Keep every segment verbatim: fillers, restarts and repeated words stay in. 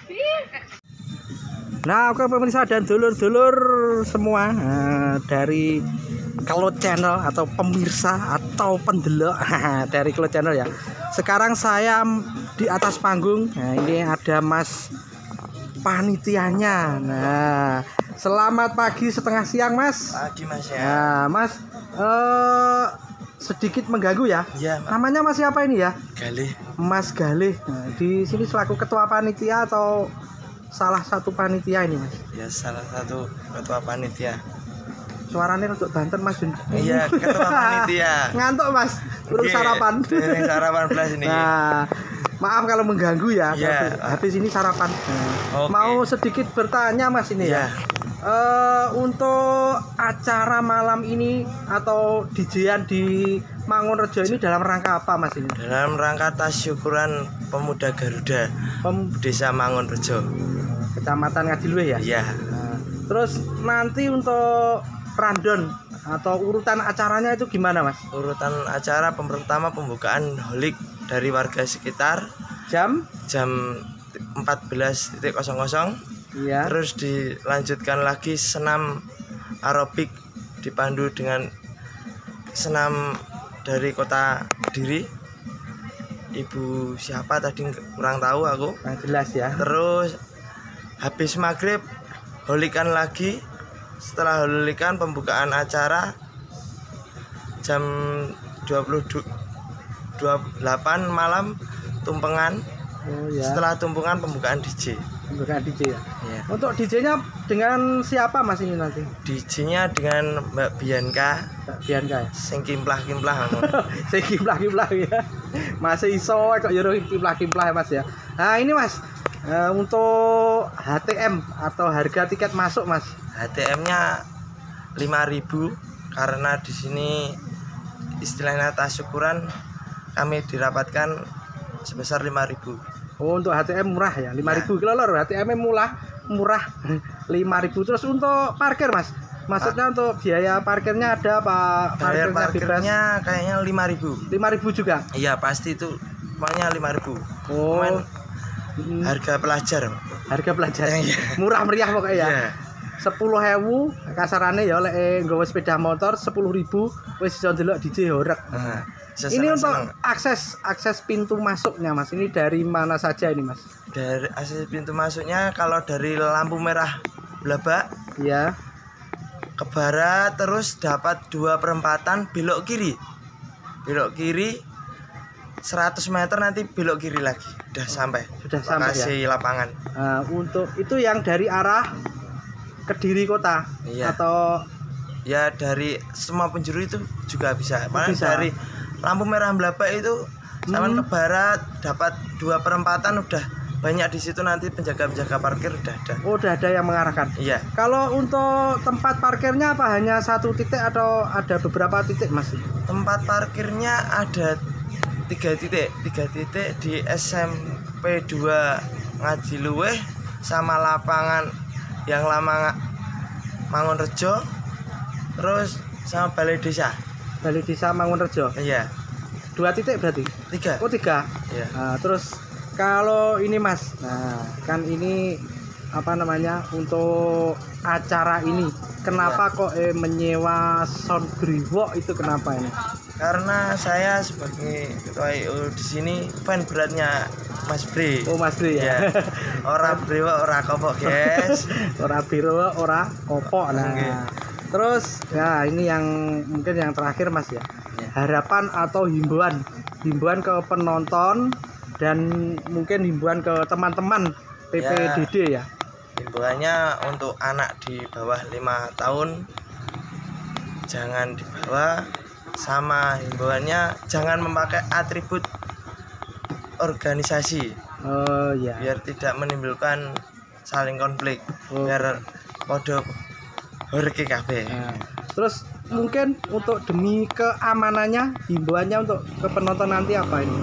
Nah, oke pemirsa dan dulur-dulur semua, nah, dari Kelut Channel atau pemirsa atau pendelok dari Kelut Channel ya. Sekarang saya di atas panggung. Nah, ini ada Mas panitianya. Nah, selamat pagi setengah siang, Mas. Pagi, Mas ya. Nah, Mas eh sedikit mengganggu ya. Iya, Mas. Namanya Mas siapa ini ya? Galih. Mas Galih. Nah, di sini selaku ketua panitia atau salah satu panitia ini, Mas? Ya, salah satu ketua panitia. Suaranya untuk Banten, Mas. Iya, ketua panitia. Ngantuk, Mas. Urus sarapan. Ini sarapan belas ini. Nah, maaf kalau mengganggu ya. Ya. Habis ini sarapan. Nah, Oke. mau sedikit bertanya, Mas, ini ya. Ya. Uh, untuk acara malam ini atau D J-an di Mangunrejo ini dalam rangka apa, Mas ini? Dalam rangka tasyakuran pemuda Garuda Pem Desa Mangunrejo, Kecamatan Ngadiluwe ya? Iya. Nah, terus nanti untuk random atau urutan acaranya itu gimana, Mas? Urutan acara pertama pembukaan holik dari warga sekitar Jam? jam empat belas nol nol. Iya. Terus dilanjutkan lagi senam aerobik dipandu dengan senam dari kota Kediri. Ibu siapa tadi kurang tahu aku. Yang jelas ya. Terus habis maghrib holikan lagi. Setelah holikan pembukaan acara jam dua puluh delapan malam tumpengan. Oh ya. Setelah tumpengan pembukaan D J. Pembukaan D J ya. Ya. Untuk D J-nya dengan siapa, Mas ini nanti? D J-nya dengan Mbak Bianca. Mbak Bianca ya. Sing kimplah-kimplah anu. Saya kimplah-kimplah ya. Masih iso kok yo kimplah-kimplah Mas ya. Nah, ini Mas, uh, untuk H T M atau harga tiket masuk, Mas. H T M-nya lima ribu karena di sini istilahnya tasyukuran kami dirapatkan sebesar lima ribu. Oh, untuk H T M murah ya, lima ribu. Ya. Kilo lor, H T M murah, murah lima ribu. Terus untuk parkir, Mas. Maksudnya ah. untuk biaya parkirnya ada apa? Bayar parkirnya kayaknya lima ribu. lima ribu juga? Iya, pasti itu pokoknya lima ribu. Oh. Cuman harga pelajar. Harga pelajar. Iya. Murah meriah pokoknya ya. Iya. sepuluh ribu kasarannya ya oleh nggawa sepeda motor sepuluh ribu wis iso ndelok D J horeg. Nah, ini untuk akses akses pintu masuknya, Mas. Ini dari mana saja ini, Mas? Dari akses pintu masuknya kalau dari lampu merah Blabak ya ke barat terus dapat dua perempatan belok kiri. Belok kiri seratus meter nanti belok kiri lagi. Sudah sampai. Sudah sampai lokasi ya. Lapangan. Nah, untuk itu yang dari arah Kediri kota. Iya. Atau ya dari semua penjuru itu juga bisa. Malah bisa. dari lampu merah Blabak itu sama hmm. ke barat dapat dua perempatan udah banyak di situ nanti penjaga-penjaga parkir udah ada. Oh, udah ada yang mengarahkan. Iya. Kalau untuk tempat parkirnya apa hanya satu titik atau ada beberapa titik, Mas? Tempat parkirnya ada tiga titik, tiga titik di S M P dua Ngadiluwe sama lapangan yang lama Mangunrejo, terus sama Balai Desa. Balai Desa Mangunrejo. Iya. Dua titik berarti? Tiga. Oh, tiga. Iya. Nah, terus kalau ini, Mas, nah kan ini apa namanya untuk acara ini, kenapa ya. kok eh, menyewa sound brewok itu kenapa ini? Karena saya sebagai ketua I O di sini fan beratnya Mas Bre. Oh, Mas Bre ya. Ya. Ora brewok ora kopok, guys. Ora brewok ora kopok. Nah. Okay. Terus ya ini yang mungkin yang terakhir, Mas ya. ya. Harapan atau himbauan, himbauan ke penonton dan mungkin himbauan ke teman-teman P P D D ya. Himbauannya untuk anak di bawah lima tahun jangan dibawa, sama himbauannya jangan memakai atribut organisasi. Oh ya. Biar tidak menimbulkan saling konflik. Oh. Biar podo horeke kabeh. Nah, terus mungkin untuk demi keamanannya himbauannya untuk ke penonton nanti apa ini?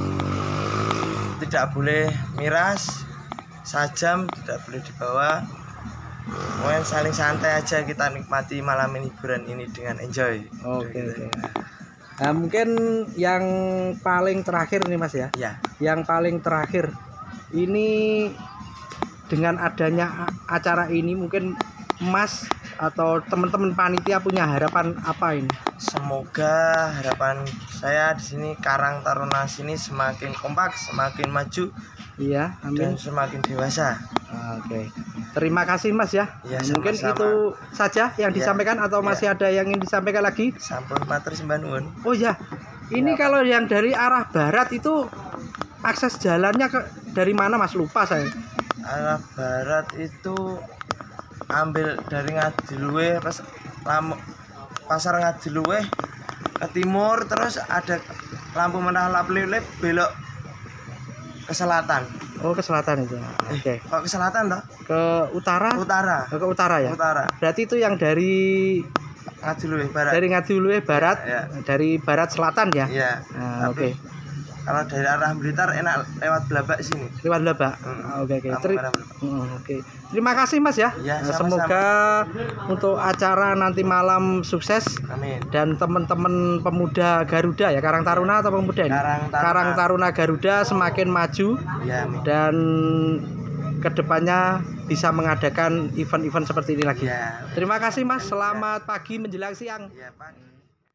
Tidak boleh miras, sajam tidak boleh dibawa. Mungkin saling santai aja kita nikmati malam ini, hiburan ini dengan enjoy. Oke. Okay, gitu. Okay. Nah, mungkin yang paling terakhir nih, Mas ya. Ya. Yang paling terakhir ini dengan adanya acara ini mungkin Mas atau teman-teman panitia punya harapan apa ini? Semoga harapan saya di sini Karang Taruna sini semakin kompak, semakin maju, iya, amin, dan semakin dewasa. Oke, terima kasih Mas ya. Ya, mungkin sama-sama. itu saja yang Ya, disampaikan atau ya. masih ada yang ingin disampaikan lagi? Sampun matur sembah nuwun. Oh ya, ini Ya. kalau yang dari arah barat itu akses jalannya ke dari mana Mas? Lupa saya. Arah barat itu ambil dari Ngadiluwe pas lampu pasar Ngadiluwe ke timur, terus ada lampu merah lap-lip belok ke selatan. Oh, ke selatan itu. Oke. Kok ke selatan toh? Ke utara? Utara. Oh, ke utara ya. Utara. Berarti itu yang dari Ngadiluwe barat. dari Ngadiluwe barat, Ya. dari barat selatan ya. Iya. Nah, Tapi oke. kalau dari arah Blitar enak lewat Blabak sini. Lewat Lebak. Hmm. Oke, oke. Lampu Teri- merah Blabak. Hmm, oke. Terima kasih Mas ya. Ya, Nah, sama-sama. semoga untuk acara nanti malam sukses Amin. dan teman-teman pemuda Garuda ya, Karang Taruna atau pemuda ini? Karang Taruna. Karang Taruna Garuda semakin maju Ya, amin. dan kedepannya bisa mengadakan event-event seperti ini lagi. Ya. Terima kasih Mas. Selamat pagi menjelang siang. Ya, Pak.